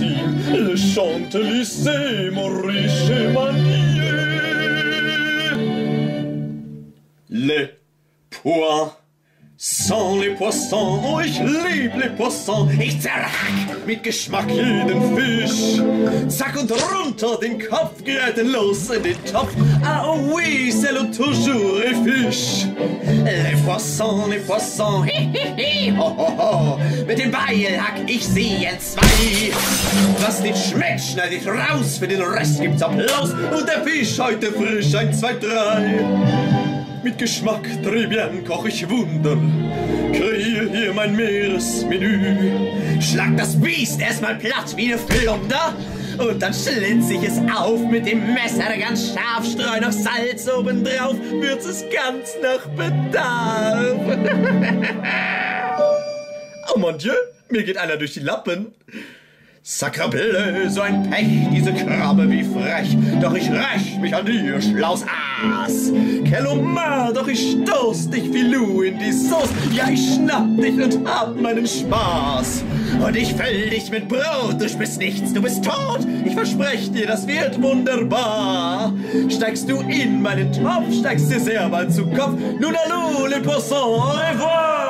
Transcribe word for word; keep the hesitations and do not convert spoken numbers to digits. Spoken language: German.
cuisine, le chantelissé, Maurice Manier. Les Poissons, les Poissons, oh, ich lieb les Poissons. Ich zerhack mit Geschmack jeden Fisch. Zack und runter, den Kopf grätenlos in den Topf. Ah oui, c'est le toujours et fisch. Les Poissons, les Poissons, hi, hi, hi, ho, ho, ho. Mit dem Beil hack ich sie entzwei. Was nicht schmeckt, schneid ich raus, für den Rest gibt's Applaus. Und der Fisch heute frisch, eins, zwei, drei. Mit Geschmack, très bien, koch ich Wunder. Kreier hier mein Meeresmenü. Schlag das Biest erstmal platt wie ne Flunder. Und dann schlitz ich es auf mit dem Messer ganz scharf. Streu noch Salz obendrauf, würz es ganz nach Bedarf. Oh mon Dieu, mir geht einer durch die Lappen. Sacrebleu, so ein Pech, diese Krabbe wie frech. Doch ich räch mich an dir, schlaues Aas. Kelomar, doch ich stoß dich Filou in die Sauce. Ja, ich schnapp dich und hab meinen Spaß. Und ich füll dich mit Brot, du bist nichts, du bist tot. Ich versprech dir, das wird wunderbar. Steigst du in meinen Topf, steigst dir sehr bald zu Kopf. Nun allô, les Poissons, au revoir.